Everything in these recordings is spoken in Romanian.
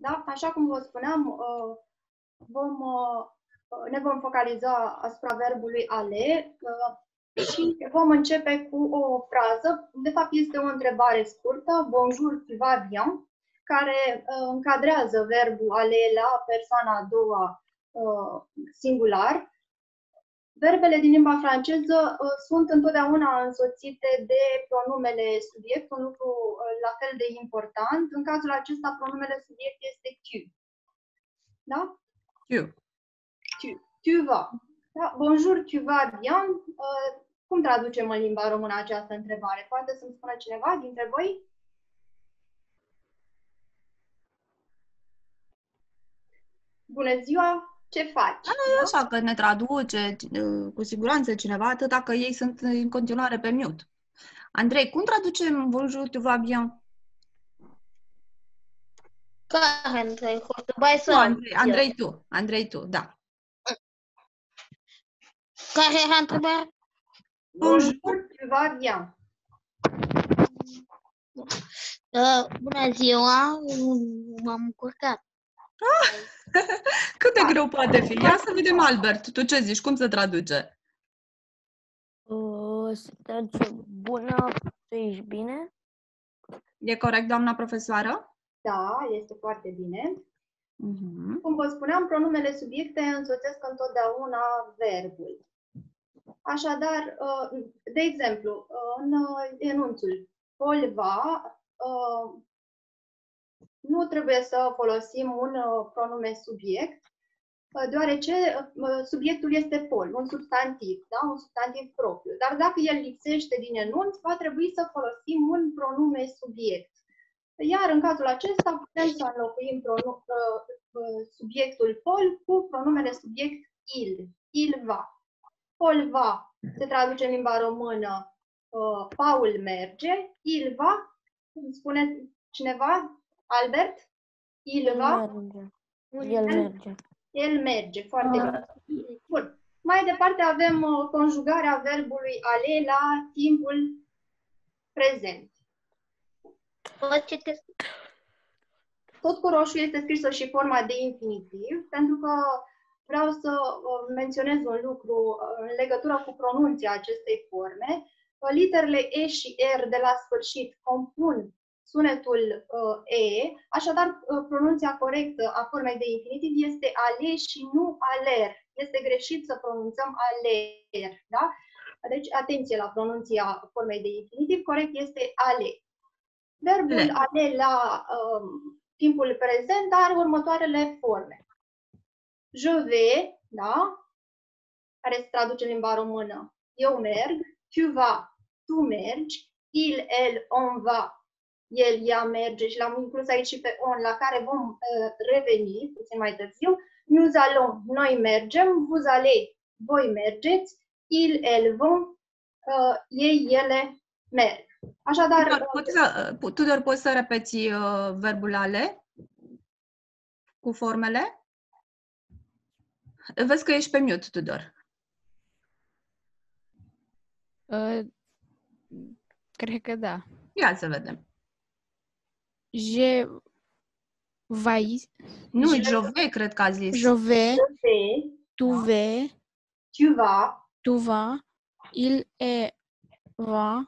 Da? Așa cum vă spuneam, ne vom focaliza asupra verbului aller și vom începe cu o frază. De fapt, este o întrebare scurtă, bonjour, tu vas bien, care încadrează verbul aller la persoana a doua singular. Verbele din limba franceză sunt întotdeauna însoțite de pronumele subiect, un lucru la fel de important. În cazul acesta, pronumele subiect este tu. Da? Tu vas. Da? Bonjour, tu vas bien. Cum traducem în limba română această întrebare? Poate să-mi spună cineva dintre voi? Bună ziua! Ce faci? Da? Așa că ne traduce cu siguranță cineva, atât dacă ei sunt în continuare pe mute. Andrei, cum traducem bonjour, tu vas bien? Care Andrei? Sau Andrei, tu, da. care era întrebarea? Bonjour, tu vas bien. Bună ziua, m-am încurcat. Cât de greu poate fi? Ia să vedem, Albert, tu ce zici? Cum se traduce? Se traduce bună, tu ești bine? E corect, doamna profesoară? Da, este foarte bine. Uh-huh. Cum vă spuneam, pronumele subiecte însoțesc întotdeauna verbul. Așadar, de exemplu, în enunțul Paul va, nu trebuie să folosim un pronume subiect, deoarece subiectul este Paul, un substantiv, da? Un substantiv propriu. Dar dacă el lipsește din enunț, va trebui să folosim un pronume subiect. Iar în cazul acesta putem să înlocuim subiectul Paul cu pronumele subiect il va. Paul va se traduce în limba română Paul merge, il va, spune cineva, Albert? Il va? El merge. El merge, foarte bine. Bun. Mai departe avem conjugarea verbului aller la timpul prezent. Tot cu roșu este scrisă și forma de infinitiv, pentru că vreau să menționez un lucru în legătură cu pronunția acestei forme. Literele E și R de la sfârșit compun sunetul E, așadar pronunția corectă a formei de infinitiv este ale și nu aler. Este greșit să pronunțăm aler, da? Deci atenție la pronunția formei de infinitiv, corect este ale. Verbul ale la timpul prezent are următoarele forme. Je vais, da? Care se traduce în limba română. Eu merg, tu vas, tu mergi, il, elle, on va, el, ea merge și l-am inclus aici și pe on, la care vom reveni puțin mai târziu. Nous allons, noi mergem, vous allez, voi mergeți, il, elle, vont, ei, ele merg. Așadar, Tudor, poți să repeți verbul ale cu formele? Vezi că ești pe mute, Tudor. Cred că da. Ia să vedem. Je vais. Nu, Jove, cred că a zis. Jove. Tu vais. Tu vas. Tu vas. Il est va.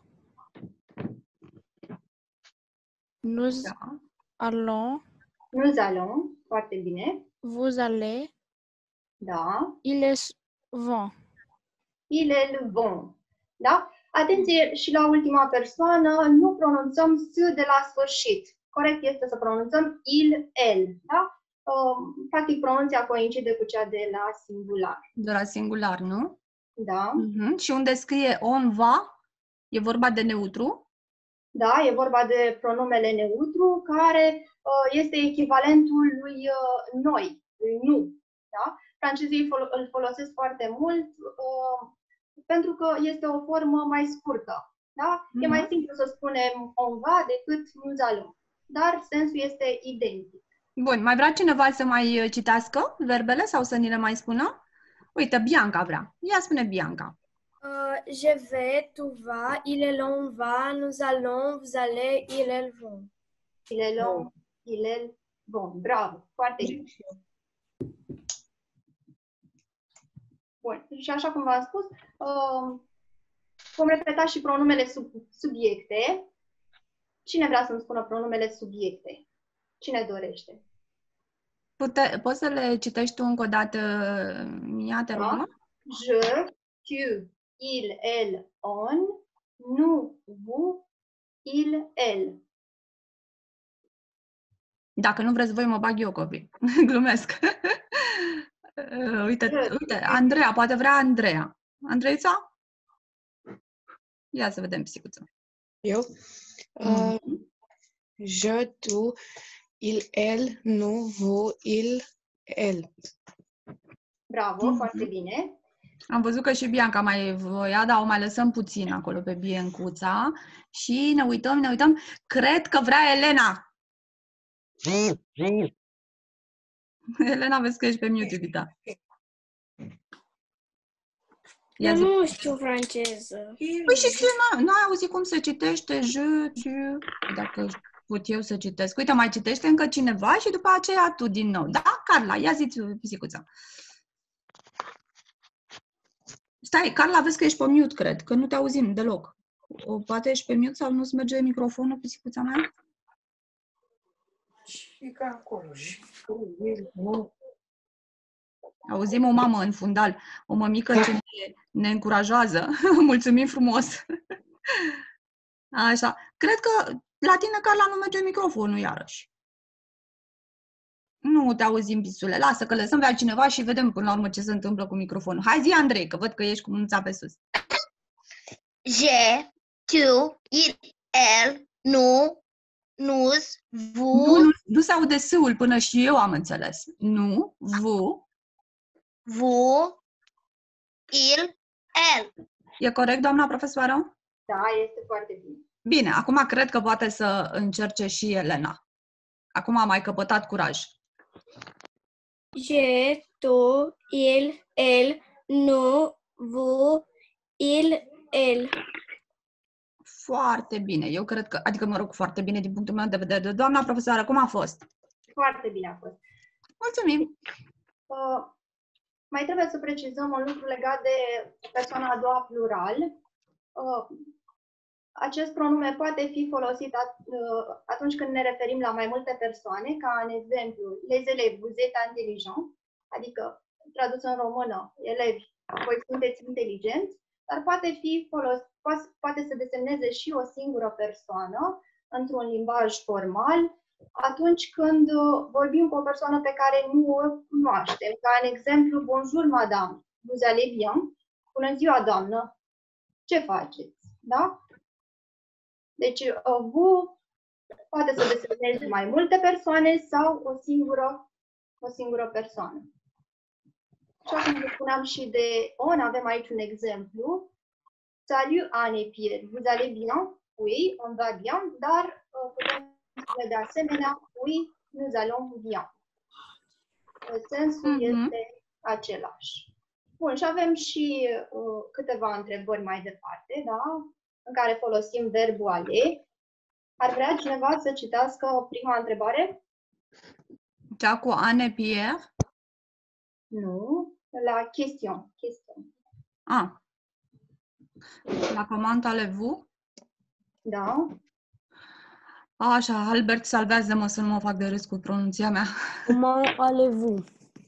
Nous allons. Nous allons. Foarte bine. Vous allez. Da. Ils vont. Ils vont. Da? Atenție și la ultima persoană, nu pronunțăm S de la sfârșit. Corect este să pronunțăm il, el. Da? Practic, pronunția coincide cu cea de la singular. De la singular, nu? Da. Și unde scrie on va, e vorba de neutru? Da, e vorba de pronumele neutru, care este echivalentul lui noi, lui nu. Da? Francezii îl folosesc foarte mult pentru că este o formă mai scurtă. Da? E mai simplu să spunem on va decât nous allons, dar sensul este identic. Bun, mai vrea cineva să mai citească verbele sau să ni le mai spună? Uite, Bianca vrea. Ia spune Bianca. Je vais, tu vas, il est on va, nous allons, vous allez, ils vont. Il est long, il est Bun, bravo, foarte bine. Bun, și așa cum v-am spus, vom repeta și pronumele subiecte. Cine vrea să-mi spună pronumele subiecte? Cine dorește? Poți să le citești tu încă o dată, Mia, te rog? Da? Je, tu, il, elle, on, nous, vous, il, elle. Dacă nu vreți voi, mă bag eu copii. Glumesc. Uite, Andreea, poate vrea Andreea. Andreița? Ia să vedem, psicuță. Eu? Je, tu, il, elle, nous, vous, il, elle. Bravo, foarte bine. Am văzut că și Bianca mai voia, dar o mai lăsăm puțin acolo pe Biancuța. Și ne uităm. Cred că vrea Elena. Elena, vezi că ești pe mute, iubita. Eu nu știu franceză. Păi și n-ai auzit cum se citește je, tu, dacă pot eu să citesc. Uite, mai citește încă cineva și după aceea tu din nou. Da, Carla, ia zi-ți pisicuța. Stai, Carla, vezi că ești pe mute, cred, că nu te auzim deloc. Poate ești pe mute sau nu-ți merge microfonul, pisicuța mea? Și ca acolo. Nu. Auzim o mamă în fundal, o mămică ce ne încurajează. Mulțumim frumos! Așa. Cred că la tine, Carla, nu merge microfonul iarăși. Nu te auzim, pisule. Lasă că lăsăm pe altcineva și vedem până la urmă ce se întâmplă cu microfonul. Hai zi, Andrei, că văd că ești cu mânuța pe sus. Je, tu, il, elle, nous, vous, Nu se aude S-ul până și eu am înțeles. Nu, vous, il, elle. E corect, doamna profesoară? Da, este foarte bine. Bine, acum cred că poate să încerce și Elena. Acum am mai căpătat curaj. Je, tu, il, elle, nous, vous, il, elle. Foarte bine. Eu cred că, adică mă rog, foarte bine din punctul meu de vedere. Doamna profesoară, cum a fost? Foarte bine a fost. Mulțumim! Mai trebuie să precizăm un lucru legat de persoana a doua plural. Acest pronume poate fi folosit atunci când ne referim la mai multe persoane, ca în exemplu, les élèves, vous êtes intelligents, adică tradus în română, elevi, voi sunteți inteligenți, dar poate să desemneze și o singură persoană într-un limbaj formal, atunci când vorbim cu o persoană pe care nu o cunoaștem. Ca în exemplu, bonjour madame, vous allez bien? Bună ziua, doamnă, ce faceți? Da? Deci, vous poate să desemneze mai multe persoane sau o singură persoană. Și așa cum spuneam și de on, avem aici un exemplu. Salut Anne et Pierre, vous allez bien? Oui, on va bien, dar putem spune de asemenea, oui, nous allons bien. Sensul este același. Bun, și avem și câteva întrebări mai departe, da? În care folosim verbul aller. Ar vrea cineva să citească prima întrebare? Cea cu Anne Pierre? Nu, la question. Ah. La comment allez-vous? Da. Așa, Albert, salvează-mă să nu mă fac de râs cu pronunția mea. Comment allez-vous?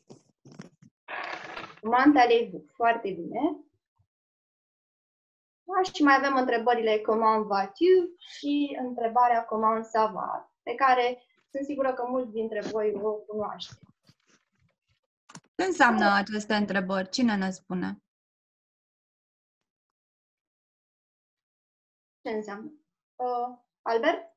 Comment allez-vous? Foarte bine. Da, și mai avem întrebările comment vas-tu și întrebarea comment ça va, pe care sunt sigură că mulți dintre voi o cunoaște. Ce înseamnă aceste întrebări? Cine ne spune? Ce înseamnă? Albert?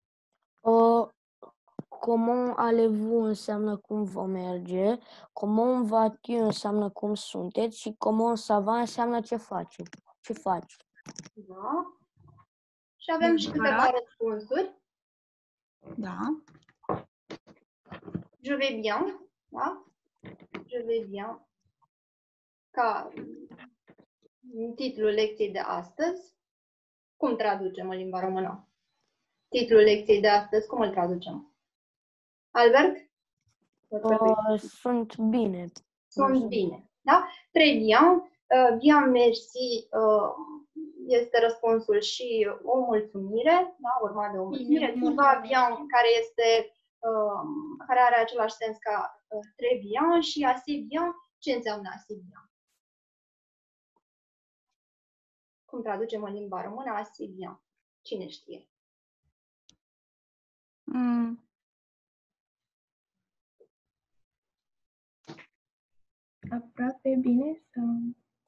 Comment allez-vous înseamnă cum vă merge, comment vas-tu înseamnă cum sunteți și comment ça va înseamnă ce faci. Da. Și avem și câteva răspunsuri. Da. Je vais bien. Da? Je vais bien. Ca titlul lecției de astăzi. Cum traducem în limba română? Titlul lecției de astăzi, cum îl traducem? Albert? Sunt bine. Sunt bine. Da? Très bien. Bien, merci este răspunsul și o mulțumire, da? Urmat de o mulțumire. Tu va bien, care are același sens ca très bien și assez bien. Ce înseamnă assez bien? Cum traducem în limba română assez bien? Cine știe? Aproape bine sau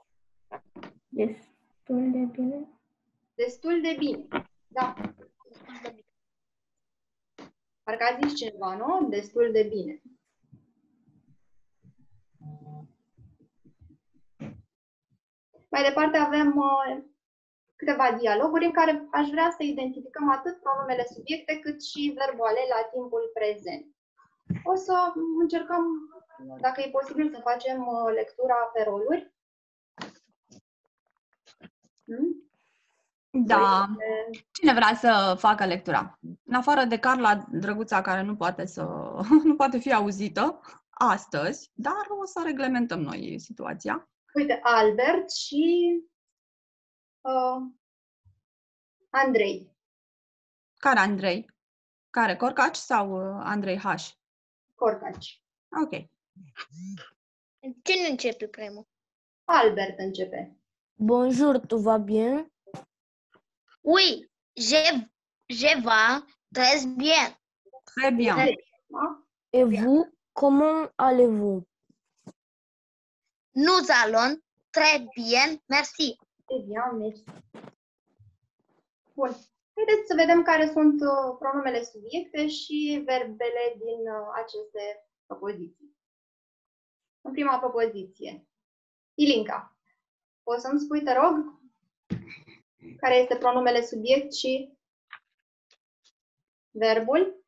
destul de bine? Destul de bine. Da. Parcă a zis cineva, nu? Destul de bine. Mai departe avem câteva dialoguri în care aș vrea să identificăm atât pronomele subiecte cât și verboale la timpul prezent. O să încercăm, dacă e posibil, să facem lectura pe roluri. Da. Cine vrea să facă lectura? În afară de Carla, drăguța, care nu poate fi auzită astăzi, dar o să reglementăm noi situația. Uite, Albert și Andrei. Care Andrei? Care? Corcaci sau Andrei H? Corcaci. Ok. Cine începe primul? Albert începe. Bonjour, tout va bien? Oui, je vais très bien. Très bien. Da? Et vous, comment allez-vous? Nous allons très bien, merci. Très bien, merci. Bun. Haideți să vedem care sunt pronomele subiecte și verbele din aceste propoziții. În prima propoziție. Ilinca, poți să-mi spui, te rog, care este pronomele subiect și verbul?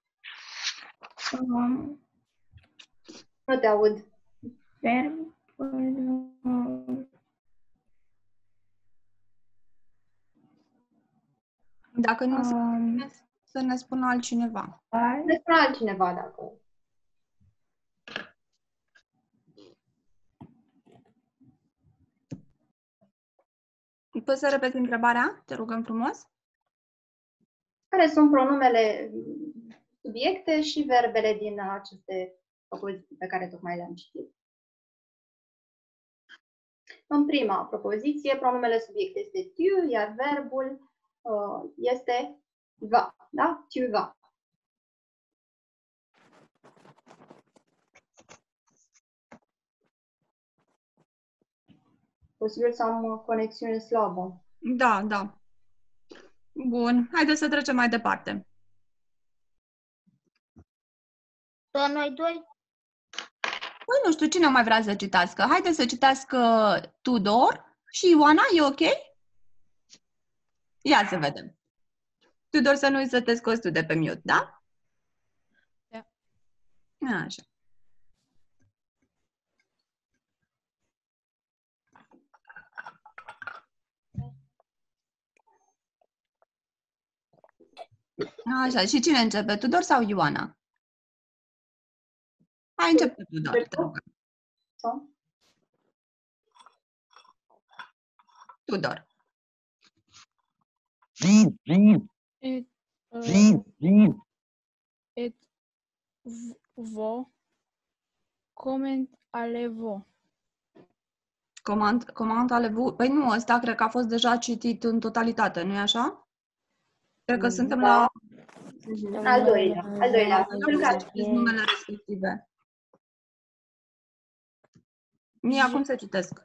Nu te aud. Verbul. Dacă nu să ne spună altcineva. Ne spune altcineva dacă. Poți să repeți întrebarea? Te rugăm frumos. Care sunt pronomele subiecte și verbele din aceste propoziții pe care tocmai le-am citit? În prima propoziție, pronomele subiect este tu, iar verbul este va, da? Tu va. Posibil să am conexiune slabă. Da, da. Bun, haideți să trecem mai departe. Doar noi doi? Păi nu știu, cine mai vrea să citească? Haideți să citească Tudor și Ioana, e ok? Ia să vedem. Tudor, să nu uiți să te scoți tu de pe mute, da? Da. Așa. Așa, și cine începe? Tudor sau Ioana? Hai, începe Tudor, te rog. Tudor. Et vous, comment allez-vous? Comment allez-vous? Păi nu, ăsta cred că a fost deja citit în totalitate, nu-i așa? Cred că suntem la... Al doilea. numele respective. Mia, cum se citesc?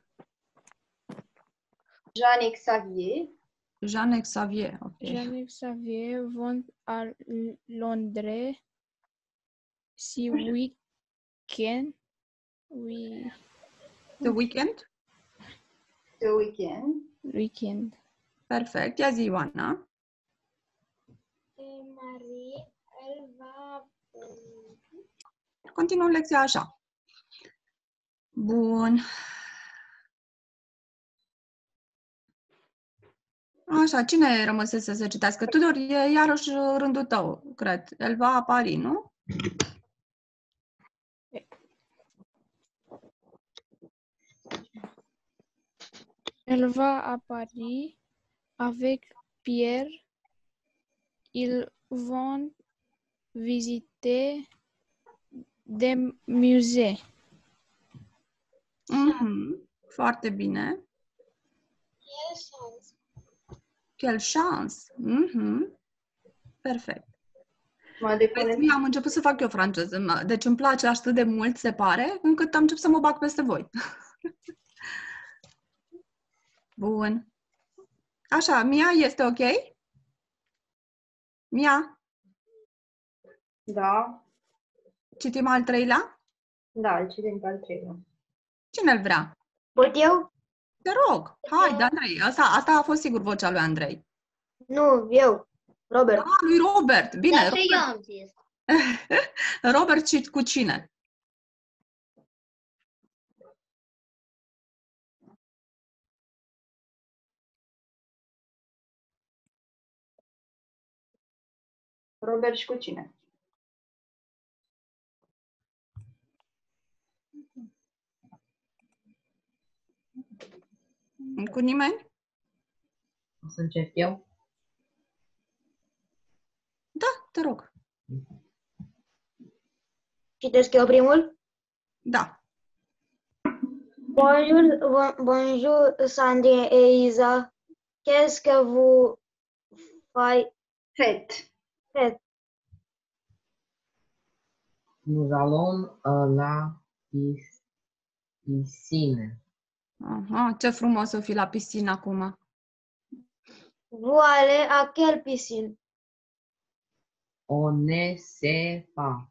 Jean Xavier. Jean Xavier, ok. Jean Xavier vont à Londres ce week-end. Oui. The weekend? The weekend. Weekend. Perfect. Ia zi, Ioana. Marie, elle va... Continuăm lecția așa. Bun. Așa, cine rămăsese să citească? Tudor, e iarăși rândul tău, cred. El va apari, nu? Elle va à Paris avec Pierre. Ils vont visiter des musées. Foarte bine. Quelle chance! Perfect. Vezi, am început să fac eu franceză. Deci îmi place atât de mult, se pare, încât am început să mă bag peste voi. Bun. Așa, Mia, este ok? Mia, Da, citim al treilea? da, îl citim pe al treilea. Cine îl vrea? Pot eu? Te rog, hai, de Andrei. Asta a fost sigur vocea lui Andrei. Nu, eu. Robert. Ah, lui Robert. Bine, Dar și eu am zis. Robert și cu cine? Robert și cu cine? Cu nimeni? O să încep eu? Da, te rog. Citesc eu primul? Da. Bonjour, Sandrine et Isa. Qu'est-ce que vous Fet. faites? Nous allons la piscine. Aha, ce frumos o fi la piscină acum. Vous allez à quelle piscine? On ne sait pas.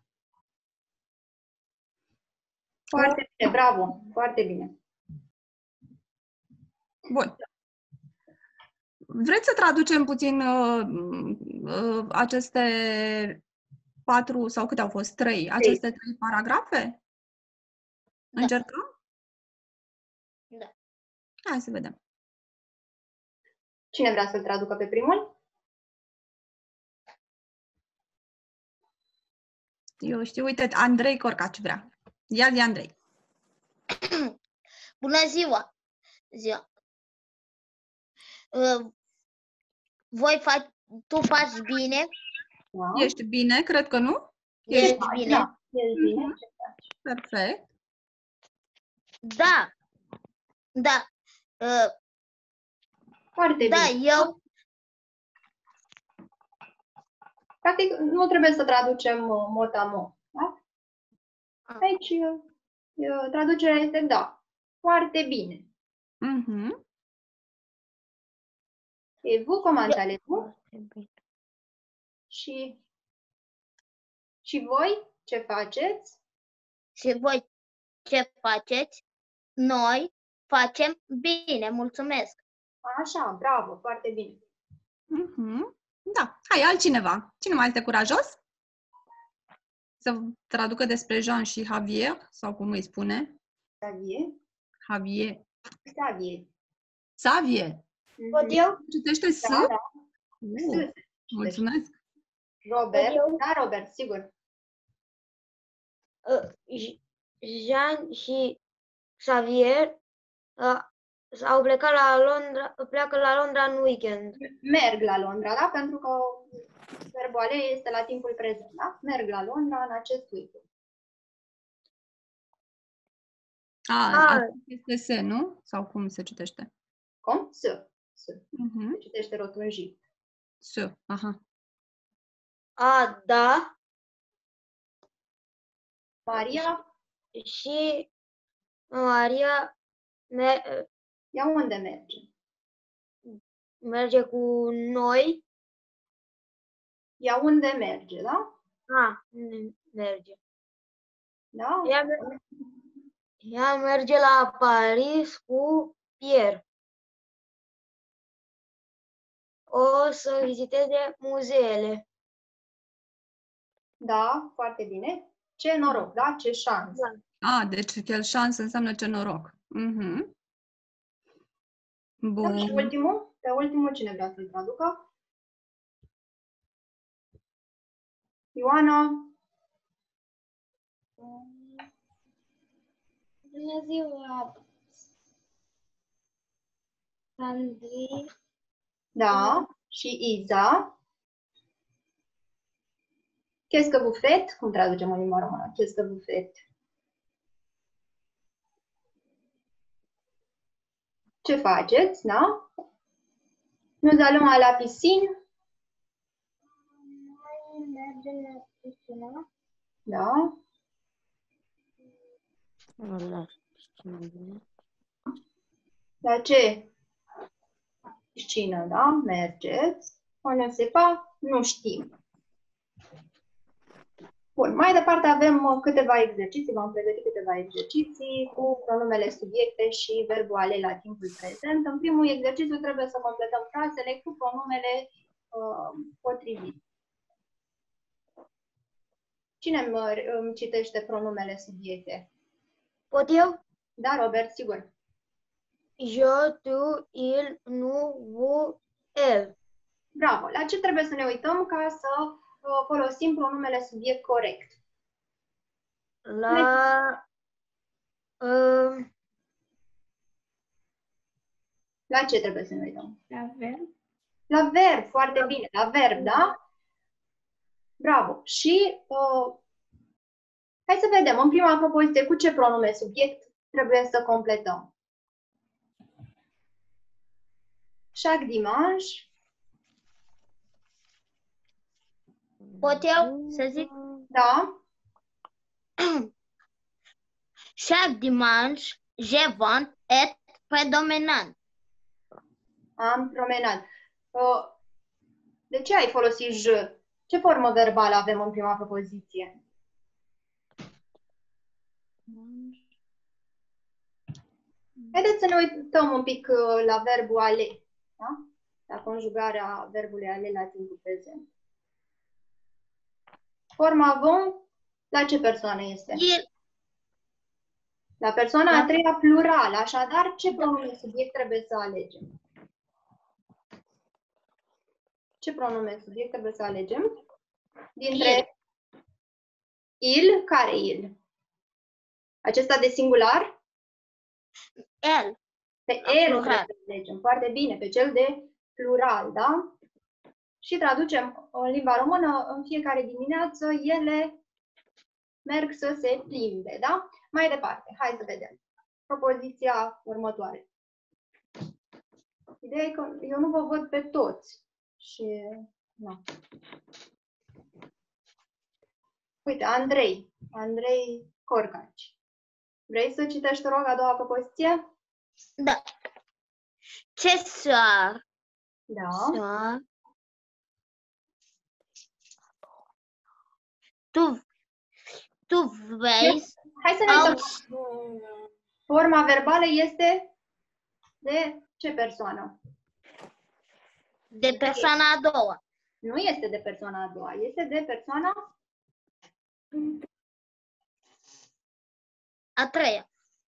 Foarte bine, bravo, foarte bine. Bun. Vreți să traducem puțin aceste 4, sau câte au fost? 3, aceste 3 paragrafe? Da. Încercăm? Da. Hai să vedem. Cine vrea să-l traducă pe primul? Eu știu, uite, Andrei Corcaci vrea. Ia zi, Andrei. Bună ziua! Tu faci bine? Da. Ești bine? Cred că nu? Ești bine? Da, ești bine. Perfect. Da. Da. Foarte Da, bine. eu. Practic, nu trebuie să traducem mot-a-mot. Da? Aici, traducerea este da. Foarte bine. Et vous, comment allez-vous? Și voi, ce faceți? Și voi ce faceți? Noi facem bine, mulțumesc. Așa, bravo, foarte bine. Da. Hai, altcineva. Cine mai este curajos? Să traducă despre Jean și Javier, sau cum îi spune? Xavier. Javier. Xavier. Xavier. Pot eu? Citește S? Da, da. Mulțumesc. Robert. Eu? Da, Robert, sigur. Jean și Xavier au plecat la Londra, pleacă la Londra în weekend. Merg la Londra, da? Pentru că verbul alea este la timpul prezent, da? Merg la Londra în acest weekend. Este S, nu? Sau cum se citește? Cum? S. Se citește rotunjit. S, aha. Da. Maria, Și Maria ea unde merge? merge cu noi. Ea unde merge, da? Merge. Da? Ea merge la Paris cu Pierre. O să viziteze muzeele. Da, foarte bine. Ce noroc, da? Ce șansă. Deci quelle chance înseamnă ce noroc. Bun. Da, și ultimul? Pe ultimul cine vrea să-l traducă? Ioana? Bună ziua! Sandy. Da. Și Iza. Qu'est-ce que vous faites? Cum traducem în limba română? Qu'est-ce que vous faites? Ce faceți, da? Nous allons à la piscine. Noi mergem la piscină. Da. La ce? Piscină, da? Mergeți. On ne sait pas? Nu știm. Bun, mai departe avem câteva exerciții, v-am pregătit câteva exerciții cu pronumele subiecte și verbul ale la timpul prezent. În primul exercițiu trebuie să completăm frazele cu pronumele potrivite. Cine îmi citește pronumele subiecte? Pot eu? Da, Robert, sigur. Je, tu, il, nu, vous, el. Bravo! La ce trebuie să ne uităm ca să folosim pronumele subiect corect? La... La ce trebuie să ne uităm? La verb. La verb, foarte bine. La verb, da? Bravo! Și hai să vedem, în prima propoziție, cu ce pronume subiect trebuie să completăm? Chaque dimanche. Pot eu să zic? Da? Chaque dimanche, je vont être prédominant. Am promenat. De ce ai folosit je? Ce formă verbală avem în prima propoziție? Haideți să ne uităm un pic la verbul ale, da? La conjugarea verbului ale la timpul prezent. Forma vom, la ce persoană este? Il. La persoana a treia plural, așadar ce pronume subiect trebuie să alegem? Ce pronume subiect trebuie să alegem? Dintre il, care il? Acesta de singular? El. Pe el trebuie să alegem. Foarte bine, pe cel de plural, da? Și traducem în limba română, în fiecare dimineață, ele merg să se plimbe, da? Mai departe, hai să vedem. Propoziția următoare. Ideea e că eu nu vă văd pe toți. Și, na. Uite, Andrei Corcaci. Vrei să citești, te rog, a doua propoziție? Da. Ce soir? Da. Soir. Tu vezi? Hai să ne uităm. Forma verbală este de ce persoană? De persoana a doua. Nu este de persoana a doua, este de persoana a treia.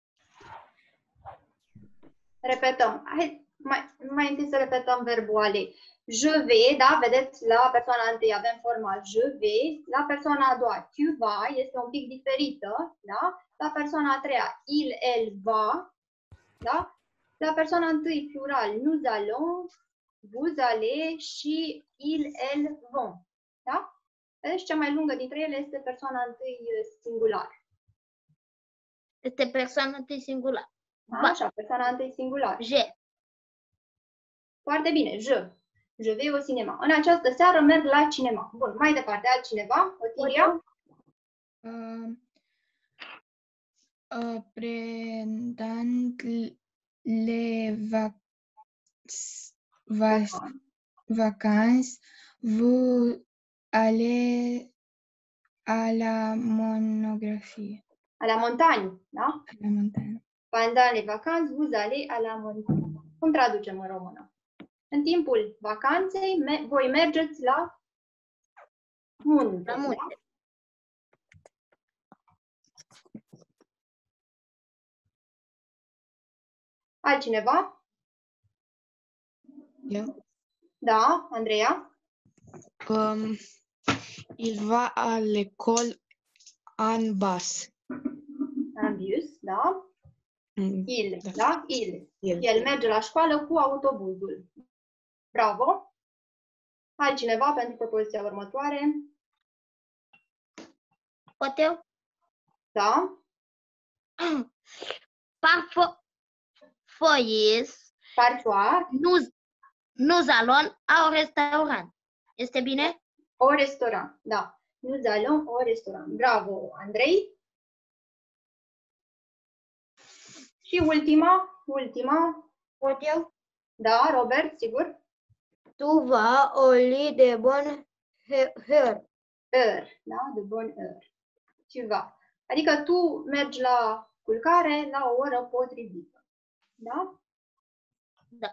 Repetăm. Hai, mai întâi să repetăm verbul ale. Je vais, da? Vedeți, la persoana întâi avem forma je vais. La persoana a doua, tu vas, este un pic diferită, da? La persoana a treia, il, elle, va, da? La persoana întâi, plural, nous allons, vous allez și il, elle, vont, da? Vedeți, cea mai lungă dintre ele este persoana întâi singular. Este persoana întâi singular. Așa, persoana întâi singular. Je. Foarte bine, je. Je vais au cinema. În această seară merg la cinema. Bun, mai departe, altcineva? Otilia? Pendant les vacances, vous allez à la monographie. À la montagne, da? À la montagne. Pendant les vacances, vous allez à la montagne. Cum traducem în română? În timpul vacanței, voi mergeți la munte. La munte. Da? Altcineva? Eu? Da, Andreea? Il va à l'école en bus. Am bus, da? Il, Da. da? Il. El. El merge la școală cu autobuzul. Bravo! Altcineva pentru propoziția următoare? Pot eu? Da? Parfois, Parfois, nous allons au restaurant. Este bine? au restaurant. Da. Nous allons au restaurant. Bravo, Andrei! Și ultima. Pot eu? Da, Robert, sigur? Tu vas au lit de bonne heure. Heure, da? De bonne heure. Tu vas. Adică tu mergi la culcare la o oră potrivită. Da? Da.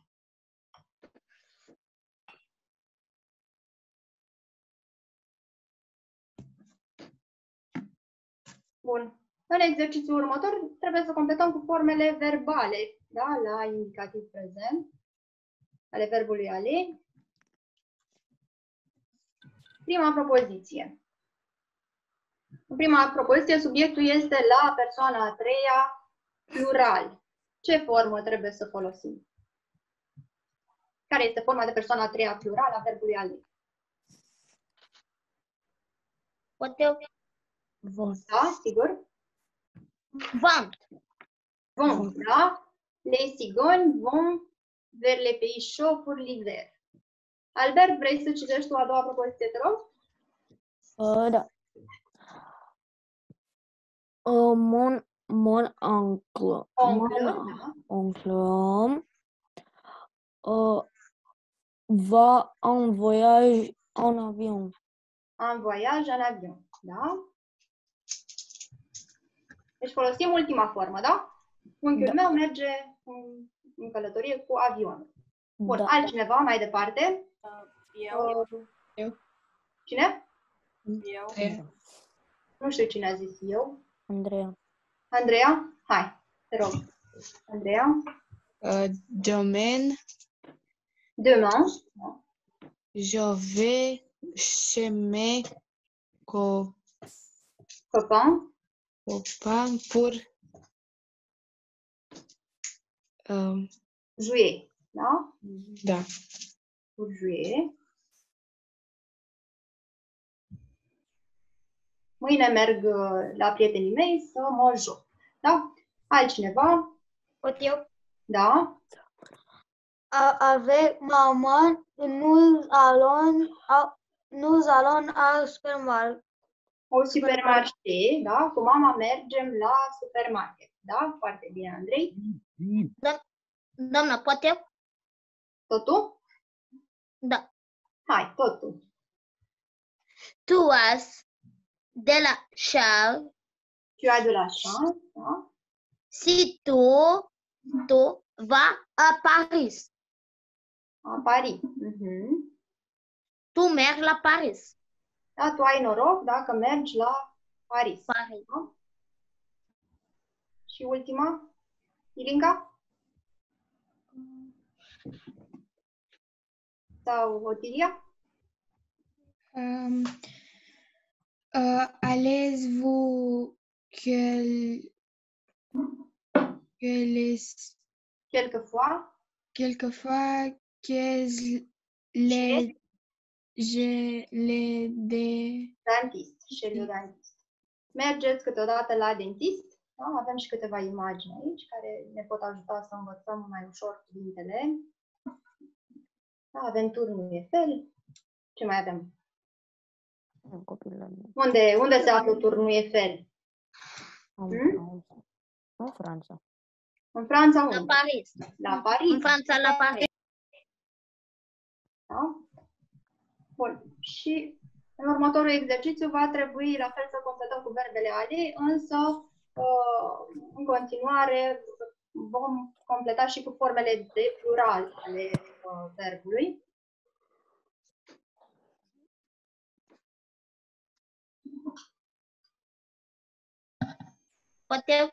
Bun. În exercițiul următor trebuie să completăm cu formele verbale, da? La indicativ prezent, ale verbului ale. Prima propoziție. În prima propoziție, subiectul este la persoana a treia, plural. Ce formă trebuie să folosim? Care este forma de persoana a treia, plural, a verbului ale? Pot eu? Da, sigur? Vont. Vom, da? Les cigognes vont vers les pays chauds pour l'hiver. Albert, vrei să citești tu a doua propoziție, te rog? Da. Mon oncle. Oncle, Mon da. oncle va en voyage en avion. En voyage en avion, da? Deci folosim ultima formă, da? Unchiul meu merge în călătorie cu avionul. Bun, Da. altcineva mai departe? Eu. Cine? Trei. Nu știu cine a zis eu. Andreea. Andreea? Hai, te rog. Andreea? Demain, Demain. Da. je vais chez mes Copain. copains pour Jouer. Da? da. Pour jouer. Mâine merg la prietenii mei să mă joc. Da? Altcineva? Pot eu? Da? Avec maman, nous allons au supermarché. O supermarché, da? Cu mama mergem la supermarket. Da? Foarte bine, Andrei. Doamna, pot eu? Totul? Da. Hai, totul. Tu as de la Charles. Tu as de la chance, da? Si tu vas à Paris. A Paris. Mhm. Tu mergi la Paris. Da, tu ai noroc dacă mergi la Paris. Paris. Da? Și ultima? Ilinca? Sau Otilia? Allez-vous quelquefois que les Dentist. Chez le dentist. Mergeți câteodată la dentist. Da? Avem și câteva imagini aici care ne pot ajuta să învățăm mai ușor cuvintele. Da, avem turnul Eiffel. Ce mai avem? Unde se află turnul Eiffel? În Franța. În Franța unde? La Paris. La Paris. În Franța, la Paris. Da? Bun. Și în următorul exercițiu va trebui la fel să completăm cu verbele ale, însă în continuare vom completa și cu formele de plural ale verbului. Pot eu?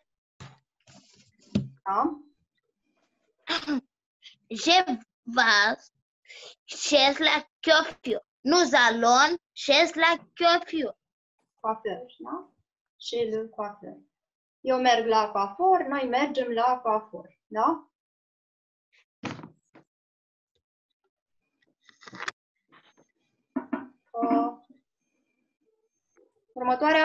Da? Je vais chez la coiffure. Nous allons chez la coiffure. Coiffeur, da? Chez le coiffeur. Eu merg la coafor, noi mergem la coafor. Da? Următoarea.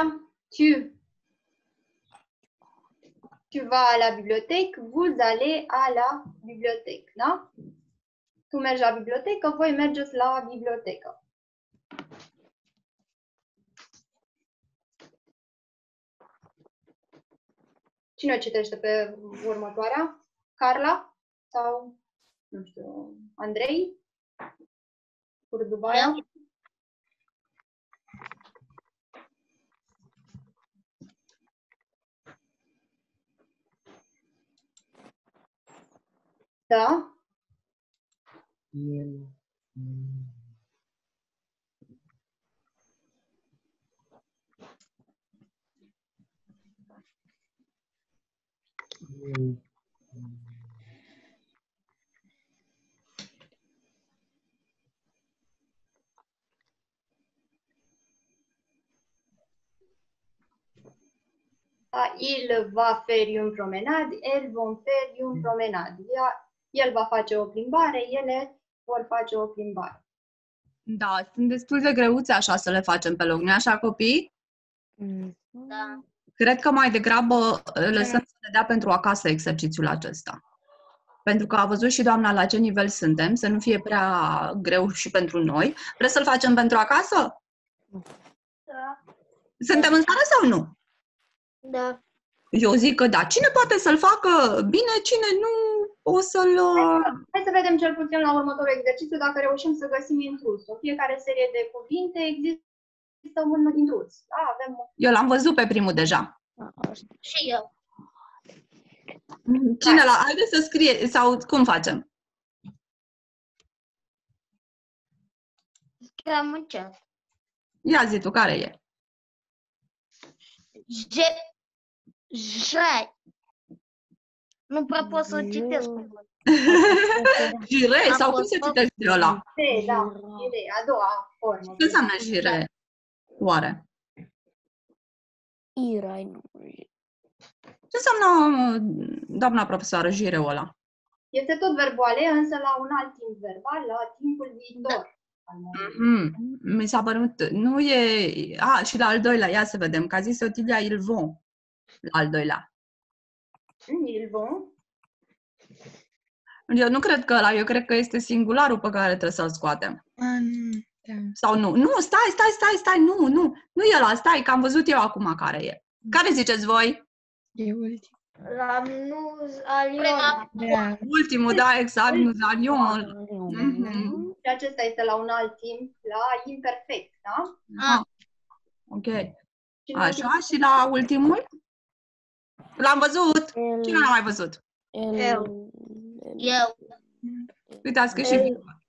Tu vas à la bibliothèque, vous allez à la bibliothèque. Da? Tu mergi la bibliotecă, voi mergeți la bibliotecă. Cine o citește pe următoarea? Carla? Sau, nu știu, Andrei? Curdubaia? Da? El. Da, il va faire une promenade, elles vont faire une promenade. El va face o plimbare, ele vor face o plimbare. Da, sunt destul de greuțe așa să le facem pe loc, nu așa, copii? Da. Cred că mai degrabă lăsăm să ne dea pentru acasă exercițiul acesta. Pentru că a văzut și doamna la ce nivel suntem, să nu fie prea greu și pentru noi. Vreți să-l facem pentru acasă? Da. Suntem în stare sau nu? Da. Eu zic că da. Cine poate să-l facă bine, cine nu o să-l... Hai să vedem cel puțin la următorul exercițiu dacă reușim să găsim intrusul. Fiecare serie de cuvinte există un intrus. Da, avem... Eu l-am văzut pe primul deja. Și eu. Cine la... Haideți să scrie, sau cum facem? Scriam în chat. Ia zi tu, care e? Nu prea pot să citesc. Jire, Am sau cum fost se tot- citește ăla? Da, idee, a doua formă. Ce înseamnă jire? Oare? Irai, nu. Ce înseamnă, doamna profesoară, jireul ăla? Este tot verbul ale, însă la un alt timp verbal, la timpul viitor. Mi s-a părut, nu e... A, și la al doilea, ia să vedem, că a zis Otilia, il vont, la al doilea. Il vont. Eu nu cred că ăla, eu cred că este singularul pe care trebuie să-l scoatem. Da. Sau nu? Nu, stai, nu e ăla, stai, că am văzut eu acum care e. Care ziceți voi? E ultim. La nous allions. Prima. Da. Ultimul, da, exact, nous allions. Mhm. Și acesta este la un alt timp, la imperfect, da? Ah, ok. Și Așa, și la ultimul? L-am văzut. Cine l-a mai văzut? Eu. Eu. Uite, a scris și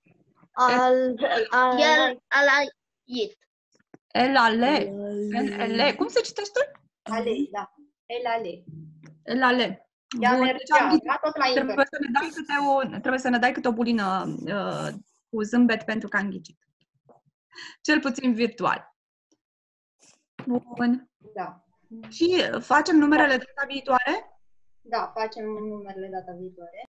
El a it. el ale. El, cum se citește? ale, da. El ale. El ale. Ea Bun, mergea, deci am zis, da? Tot la trebuie imperfect. să ne dai câte o bulină cu zâmbet pentru că am ghicit. Cel puțin virtual. Bun. Da. Și facem numerele data viitoare? Da, facem numerele data viitoare.